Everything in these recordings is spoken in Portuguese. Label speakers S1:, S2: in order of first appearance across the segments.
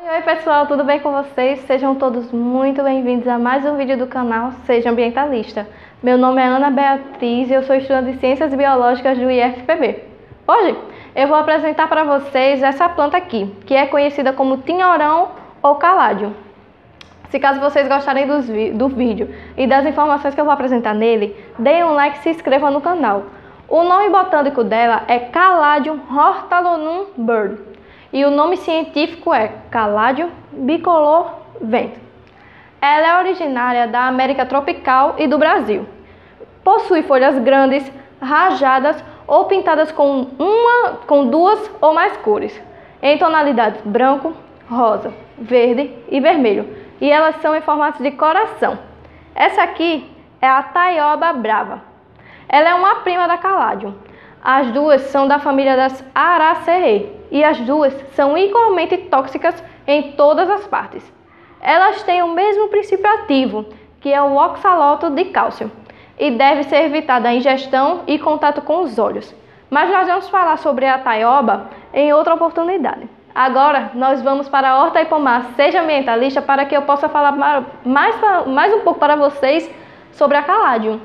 S1: Oi pessoal, tudo bem com vocês? Sejam todos muito bem-vindos a mais um vídeo do canal Seja Ambientalista. Meu nome é Ana Beatriz e eu sou estudante de Ciências Biológicas do IFPB. Hoje eu vou apresentar para vocês essa planta aqui, que é conhecida como tinhorão ou caládio. Se caso vocês gostarem do vídeo e das informações que eu vou apresentar nele, deem um like e se inscrevam no canal. O nome botânico dela é Caladium hortalonum Bird. E o nome científico é Caladium bicolor vento. Ela é originária da América tropical e do Brasil. Possui folhas grandes, rajadas ou pintadas com duas ou mais cores, em tonalidades branco, rosa, verde e vermelho. E elas são em formato de coração. Essa aqui é a taioba brava. Ela é uma prima da Caladium. As duas são da família das Araceae e as duas são igualmente tóxicas em todas as partes. Elas têm o mesmo princípio ativo, que é o oxalato de cálcio, e deve ser evitada a ingestão e contato com os olhos. Mas nós vamos falar sobre a taioba em outra oportunidade. Agora nós vamos para a horta e pomar Seja Ambientalista para que eu possa falar mais um pouco para vocês sobre a Caladium.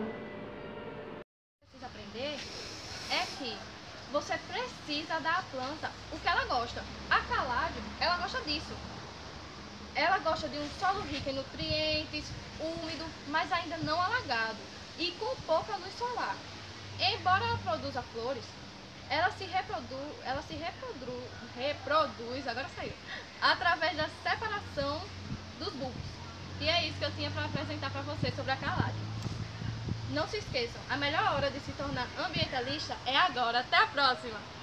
S2: Você precisa dar à planta o que ela gosta. A Caladium, ela gosta disso. Ela gosta de um solo rico em nutrientes, úmido, mas ainda não alagado e com pouca luz solar. Embora ela produza flores, ela se reproduz, agora saiu, através da separação dos bulbos. E é isso que eu tinha para apresentar para vocês sobre a Caladium. Não se esqueçam, a melhor hora de se tornar ambientalista é agora. Até a próxima!